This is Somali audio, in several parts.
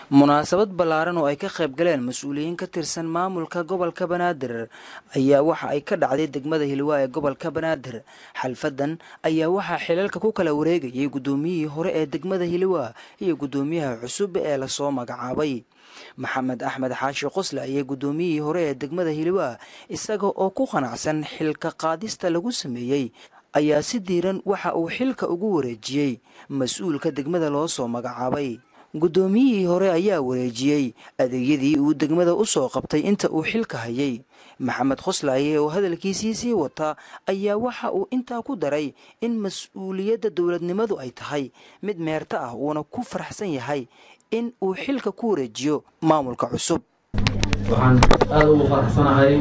munaasabad ballaaran oo ay ka qayb galeen mas'uuliyiin ka tirsan maamulka gobolka Banaadir ayaa waxa ay ka dhacday degmada Hilwaa ee gobolka Banaadir. Xalfadan ayaa waxa xilalka ku kala wareegayay gudoomiyihii hore ee degmada Hilwaa iyo gudoomiyaha cusub ee la soo magacaabay. Maxamed Axmed Xaashi Qosle ayaa gudoomiyihii hore ee degmada Hilwaa isaga oo ku qanacsan xilka qaadista lagu sameeyay ayaa si diiran waxa uu xilka ugu wareejiyay mas'uulka degmada loo soo magacaabay. gudoomiyihii hore ayaa wareejiyay adeegyadii uu degmada u soo qabtay inta uu xilka hayay. Maxamed Qosle oo hadalkiisii wata ayaa waxa uu intaa ku daray in mas'uuliyadda dawladnimadu ay tahay mid meerta ah uuna ku faraxsan yahay in uu xilka ku wareejiyo maamulka cusub. waxaan aad ugu faraxsanahay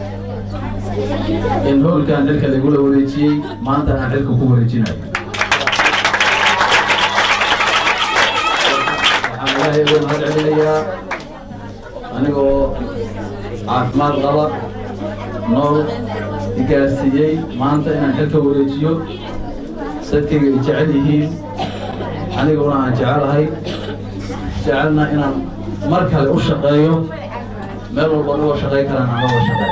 in howlkan xilka lagu wareejiyay maanta aan xilka ku wareejinayo. waxaan mahad celinayaa anigoo caafimaad qaba nool igaarsiiyey maanta inaan xilka wareejiyo. dadkayga ay jecel yihiin aniguna aan jecelahay jecelna inaan mar kale u shaqeeyo meel walba uga shaqayn karaan aan uga shaqeeyo.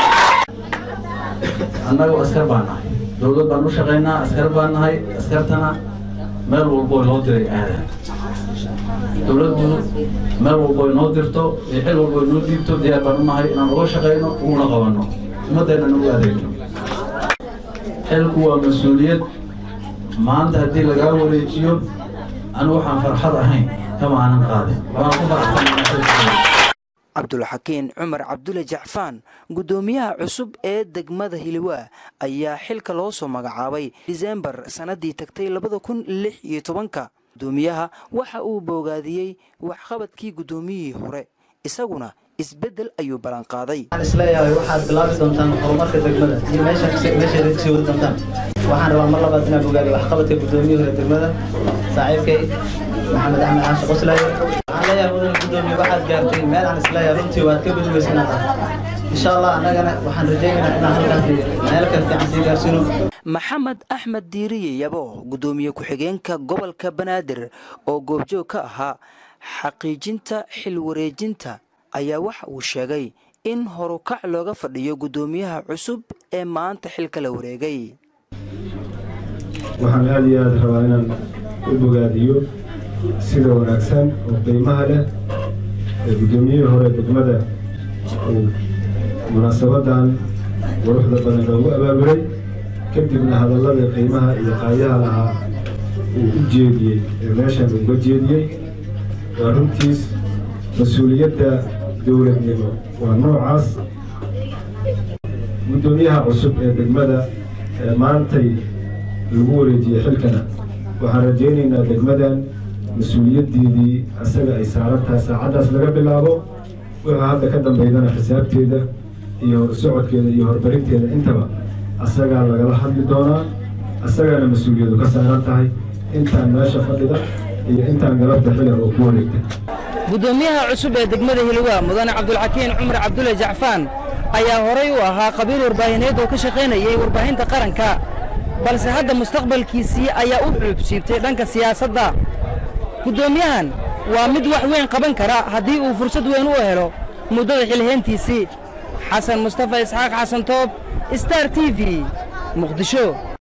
annagu askar baan nahay, dowlad baan u shaqaynaa, askar baan nahay. askartana meel walbo loo diray aadaan. dowladdu meel walbo inoo dirto iyo xil walbo inoo dhiibto diyaar baan u nahay inaan uga shaqayno uguna qabanno ummaddeena nagu adeegno. xilku waa mas-uuliyad. maanta haddii lagaa wareejiyo anigu waxaan farxad ahayn kama aanan qaadin. waan ku faraxsanahay. Cabdulxakiin Cumar Cabdulle Jacfaan gudoomiyaha cusub ee degmada Hilwaa ayaa xilka loo soo magacaabay December sanadii tagtay 2016. gudoomiyaha waxa uu boogaadiyay waxqabadkii gudoomiyihii hore isaguna isbedel ayuu balan qaaday. waxaan isleeyahay waxaad bilaabi doontaan horumarka degmada iyo meesha kasii wadi doontaan. waxaan rabaa mar labaad inaan bogaadiyo waxqabadka gudoomiyihii hore degmada saaxiibkay Maxamed Axmed Xaashi Qosle. waxaan leeyahay mudan gudoomiye waxaad gaartay meel aan isleeyahay runtii waad ka badweysay insha Allah. annagana waxaan rajaynaynaa inaan halkaas meel ka fiican sii gaarsiino. Maxamed Axmed Diiriye Yabo gudoomiye ku-xigeenka gobolka Banaadir oo goobjoog ka ahaa xaqiijinta xil wareejinta ayaa waxa uu sheegay in horukac looga fadhiyo gudoomiyaha cusub ee maanta xilka la wareegay. waxaan aad iyo aad rabaa inaan u bogaadiyo sida wanaagsan oo qiimaha leh ee gudoomiyihii hore degmada uu munaasabadan quruxda badan loogu abaabulay, kadibna hadalladii qiimaha iyo qaayaha lahaa uu u jeediyey ee meeshan uga jeediyey. waa runtiis mas-uuliyadda dowladnimo waa noocaas. gudoomiyaha cusub ee degmada ee maantay lagu wareejiyey xilkana waxaan rajaynaynaa degmadan mas-uuliyaddeedii asaga ay saarantahay saacaddaas laga bilaabo. wuxuu hadda ka dambaydana xisaabteeda iyo horsocodkeeda iyo horbarinteeda intaba asagaa lagala hadli doonaa. asagaana mas-uuliyadu ka saaran tahay intaan meesha fadhida iyo intaan galabta xilal oo ku wareegta. gudoomiyaha cusub ee degmada Hilwaa mudane Cabdulxakiin Cumar Cabdulle Jacfaan ayaa horay u ahaa qabiil warbaahineed oo ka shaqaynayay warbaahinta qaranka, balse hadda mustaqbalkiisii ayaa u xuubsiibtay dhanka siyaasadda. gudoomiyahan waa mid wax weyn qaban kara haddii uu fursad weyn u helo muddada xilheentiisii. xasan Mustafa Isxaaq Xasan Toob, Star TV, Muqdisho.